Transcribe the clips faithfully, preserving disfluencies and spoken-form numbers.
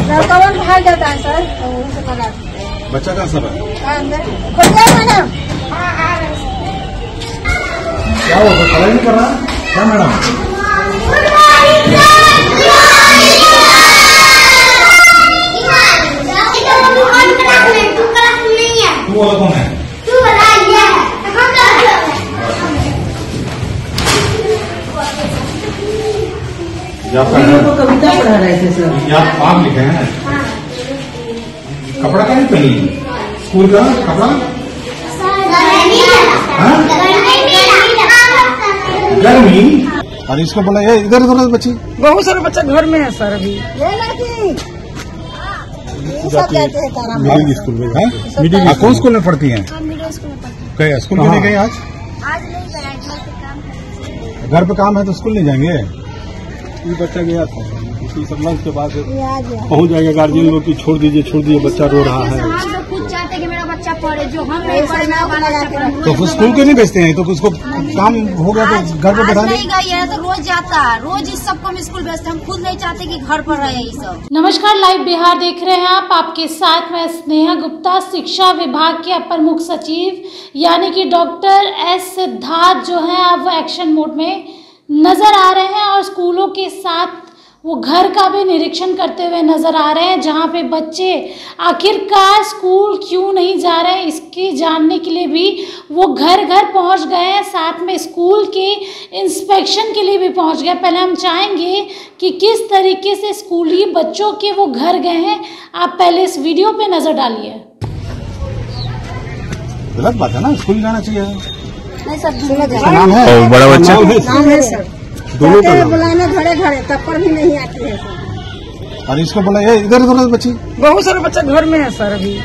लड़का भाग जाता है सर, तो उसे लगा बच्चा कहाँ सब है? अंदर खुल गया मैडम। क्या हुआ, पढ़ाई नहीं कर रहा क्या मैडम? तू वाला कौन है? कविता पढ़ा रहे थे सर। आप आप लिखे हैं? कपड़ा क्या नहीं पहनी? स्कूल का कपड़ा गर्मी। और इसको बोला ये इधर इधर बच्ची, बहुत सारे बच्चे घर में है सर अभी। मिडिल स्कूल में है? मिडिल कौन स्कूल में पढ़ती हैं? कहीं स्कूल में नहीं गए आज? आज नहीं गया, घर पे काम है। घर पे काम है तो स्कूल नहीं जाएंगे? ये बच्चा गया था, सब लंच के बाद पहुंच जाएगा। गार्जियन लोग की छोड़ दीजिए छोड़ दीजिए, बच्चा रो रहा है। हम लोग खुद चाहते हैं कि मेरा बच्चा पढ़े, जो हम नहीं पढ़े मेरा बच्चा पढ़े। तो फिर स्कूल क्यों नहीं भेजते हैं? तो उसको काम हो गया तो घर पे बैठा नहीं गई है तो रोज जाता, रोज इस सबको हम स्कूल भेजते। हम खुद नहीं चाहते कि घर पर रहे ये सब। नमस्कार, लाइव बिहार देख रहे हैं आप। आपके साथ मैं स्नेहा गुप्ता। शिक्षा विभाग के अपर मुख्य सचिव यानी कि डॉक्टर एस सिद्धार्थ जो है अब वो एक्शन मोड में नजर आ रहे हैं और स्कूलों के साथ वो घर का भी निरीक्षण करते हुए नजर आ रहे हैं, जहां पे बच्चे आखिरकार स्कूल क्यों नहीं जा रहे हैं इसके जानने के लिए भी वो घर घर पहुंच गए हैं। साथ में स्कूल के इंस्पेक्शन के लिए भी पहुंच गए। पहले हम चाहेंगे कि किस तरीके से स्कूली बच्चों के वो घर गए हैं, आप पहले इस वीडियो पे नजर डालिए। गलत बात है ना, स्कूल जाना चाहिए। नहीं सर, नाम है बड़ा बच्चा नाम है सर, दोनों का बुलाने घरे घरे तब पर भी नहीं आती है सर। और इसको बोला ये इधर इधर बच्ची, बहुत सारे बच्चे घर में है सर अभी।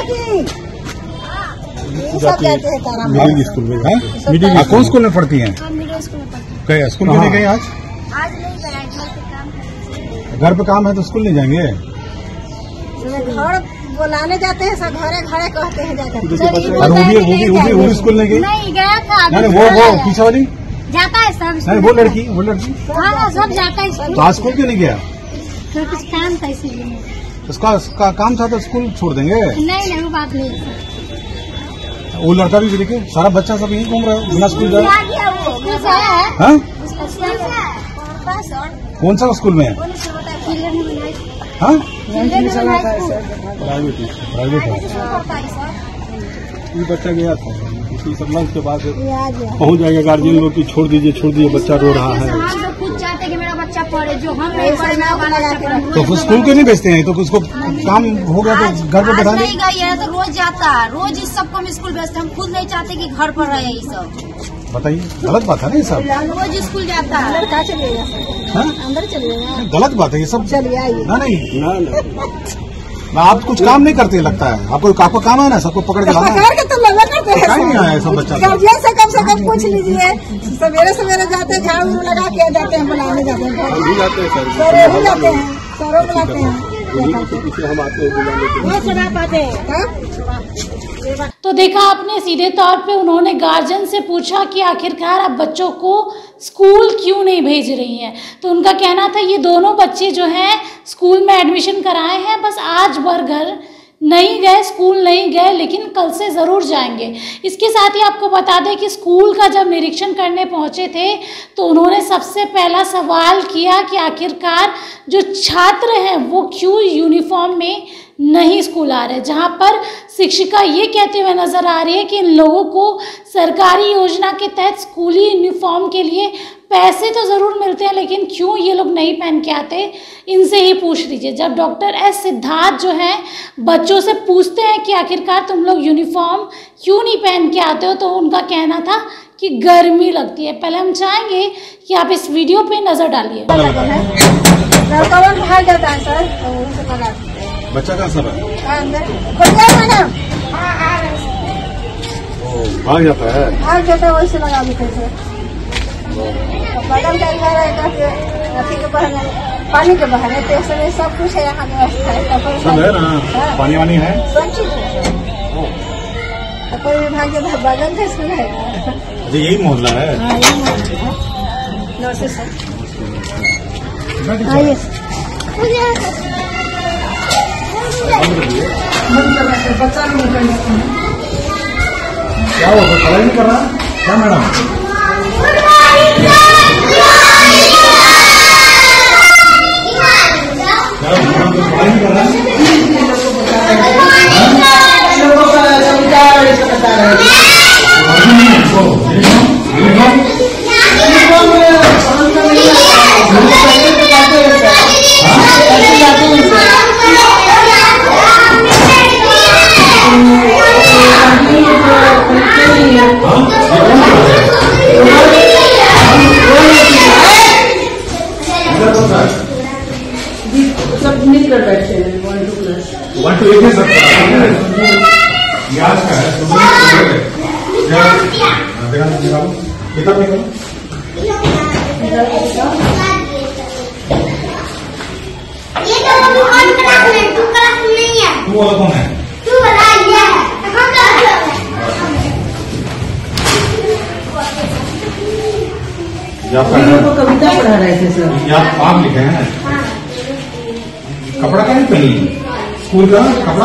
मिडिल स्कूल में है? मिडिल कौन स्कूल में पढ़ती हैं? कहीं स्कूल में नहीं गए आज? आज नहीं गया, घर पे काम है। घर पे काम है तो स्कूल नहीं जाएंगे? घर बुलाने जाते हैं सर, घरे घरे कहते हैं जाते हैं। और वो भी वो भी वो भी वो भी स्कूल नहीं गई? नहीं गया था। नहीं वो वो पीछे वाली जाता है सब। नहीं वो लड़की वो लड़की हाँ सब जाता है। तो आज स्कूल क्यों नहीं गया? फिर कुछ काम था इसीलिए। उसका उसका काम था तो स्कूल छोड़ देंगे? नहीं नहीं वो बात नहीं है। वो लड़का भी देखिए, सारा बच्चा सब यहीं घूम रहा है बिना स्कूल जाए। हाँ? कौन सा स्कूल में है? हाँ? प्राइवेट प्राइवेट है। ये बच्चा गया था, सब लंच के बाद पहुंच जाएगा। गार्जियन लोग की छोड़ दीजिए छोड़ दीजिए, बच्चा रो रहा है। हम लोग खुद चाहते हैं कि मेरा बच्चा पढ़े, जो हम नहीं पढ़े मेरा बच्चा पढ़े। तो फिर स्कूल क्यों नहीं भेजते हैं? तो उसको काम हो गया तो घर पे बैठा नहीं गई है तो रोज जाता, रोज इस सबको हम स्कूल भेजते। हम खुद नहीं चाहते कि घर पर रहे ये सब। बताइए, गलत बात है ना ये सब? रोज स्कूल जाता है। अंदर चलिएगा, अंदर चलिएगा। गलत बात है ये सब। चलिए आइए। ना नहीं ना आप कुछ काम नहीं करते लगता है आपको। आपको काम है ना, सबको पकड़ के लाना है। तो लगा करते हैं। नहीं आया सब बच्चा गार्जियन से कम से कम पूछ लीजिए। सवेरे सवेरे जाते हैं, झाड़ू लगा के जाते हैं, बुलाने जाते हैं। जाते हैं सर, सर भी जाते हैं, सरों बुलाते हैं। हम आते हैं बुलाने के लिए। तो देखा आपने, सीधे तौर पे उन्होंने गार्जियन से पूछा कि आखिरकार आप बच्चों को स्कूल क्यों नहीं भेज रही हैं। तो उनका कहना था ये दोनों बच्चे जो हैं स्कूल में एडमिशन कराए हैं, बस आज भर घर नहीं गए, स्कूल नहीं गए, लेकिन कल से ज़रूर जाएंगे। इसके साथ ही आपको बता दें कि स्कूल का जब निरीक्षण करने पहुंचे थे तो उन्होंने सबसे पहला सवाल किया कि आखिरकार जो छात्र हैं वो क्यों यूनिफॉर्म में नहीं स्कूल आ रहे, जहां पर शिक्षिका ये कहते हुए नजर आ रही है कि इन लोगों को सरकारी योजना के तहत स्कूली यूनिफॉर्म के लिए पैसे तो ज़रूर मिलते हैं, लेकिन क्यों ये लोग नहीं पहन के आते, इनसे ही पूछ लीजिए। जब डॉक्टर एस सिद्धार्थ जो हैं बच्चों से पूछते हैं कि आखिरकार तुम लोग यूनिफॉर्म क्यों नहीं पहन के आते हो, तो उनका कहना था कि गर्मी लगती है। पहले हम चाहेंगे कि आप इस वीडियो पे नज़र डालिए। लड़का भाग जाता है सर, तो उसे लगा बच्चा कहाँ सब है? अंदर खुल गया मैडम। भाग जाता है? भाग जाता है, वैसे लगा देते सर। बगल का अथी के बहने, पानी के बहने तो समय सब कुछ है यहाँ व्यवस्था है। सब है ना, पानी वानी है, सब चीज है। कोई विभाग के बगल का स्कूल है। अच्छा यही मोहल्ला है? हाँ यही मोहल्ला है। नमस्ते सर, आइए। बच्चा लोग क्या हुआ, पढ़ाई नहीं कर रहा क्या मैडम? पढ़ाई नहीं कर रहा लोगों का संचार बता रहे हैं। सब मिलकर बैठे हैं one two plus one two एक है सर। ये आज का है किताब निकालो। ये तो वो कौन क्लास में तू क्लास में नहीं है। तू वाला कौन है? तू वाला ये है। कहाँ क्लास में? को कविता पढ़ा रहे थे सर। आप आप लिखे हैं कपड़ा क्या नहीं पहनी स्कूल का कपड़ा?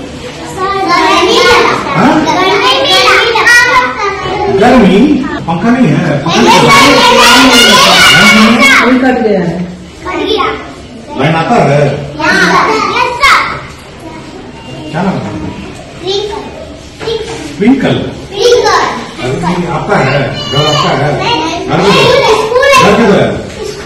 गर्मी पंखा नहीं है, कट गया है, लाइन आता है क्या नाम है? ट्विंकल आपका है घर आपका है घर घर किधर है?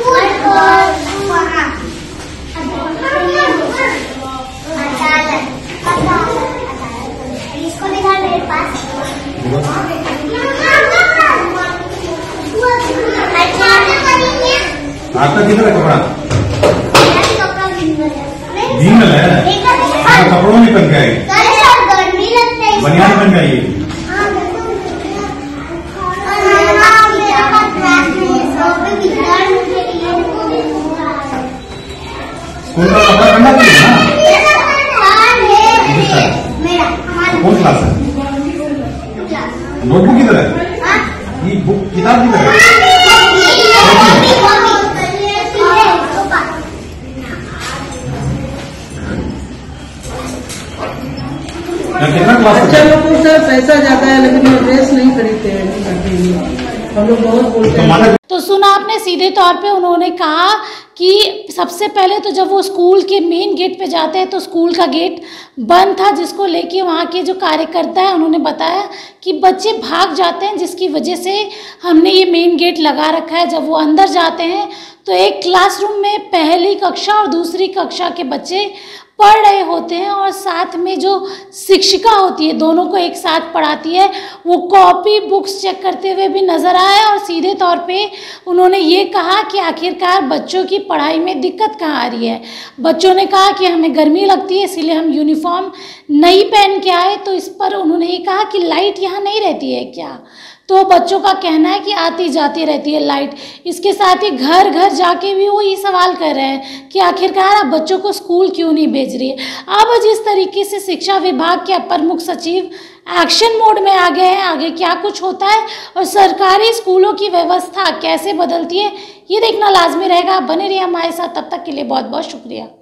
आपका किधर है कपड़ा? भीमल है कपड़ों में पहन के आएगी बनियान पहन के आइए। स्कूल का कपड़ा ठंडा चाहिए ना? कौन क्लास है? नोटबुक किधर है? ये बुक किताब किधर है? कितना क्लास? बच्चा लोग को सर पैसा जाता है लेकिन वो ड्रेस नहीं खरीदते हैं, हम लोग बहुत बोलते हैं। तो सुना आपने, सीधे तौर पे उन्होंने कहा कि सबसे पहले तो जब वो स्कूल के मेन गेट पे जाते हैं तो स्कूल का गेट बंद था, जिसको लेके वहाँ के जो कार्यकर्ता है उन्होंने बताया कि बच्चे भाग जाते हैं, जिसकी वजह से हमने ये मेन गेट लगा रखा है। जब वो अंदर जाते हैं तो एक क्लासरूम में पहली कक्षा और दूसरी कक्षा के बच्चे पढ़ रहे होते हैं और साथ में जो शिक्षिका होती है दोनों को एक साथ पढ़ाती है, वो कॉपी बुक्स चेक करते हुए भी नज़र आए। और सीधे तौर पे उन्होंने ये कहा कि आखिरकार बच्चों की पढ़ाई में दिक्कत कहाँ आ रही है। बच्चों ने कहा कि हमें गर्मी लगती है इसीलिए हम यूनिफॉर्म नहीं पहन के आए। तो इस पर उन्होंने ये कहा कि लाइट यहाँ नहीं रहती है क्या? तो बच्चों का कहना है कि आती जाती रहती है लाइट। इसके साथ ही घर घर जाके भी वो ये सवाल कर रहे हैं कि आखिरकार आप बच्चों को स्कूल क्यों नहीं भेज रही है। अब जिस तरीके से शिक्षा विभाग के अपर मुख्य सचिव एक्शन मोड में आ गए हैं, आगे क्या कुछ होता है और सरकारी स्कूलों की व्यवस्था कैसे बदलती है ये देखना लाजमी रहेगा। बने रहिए हमारे साथ, तब तक के लिए बहुत बहुत शुक्रिया।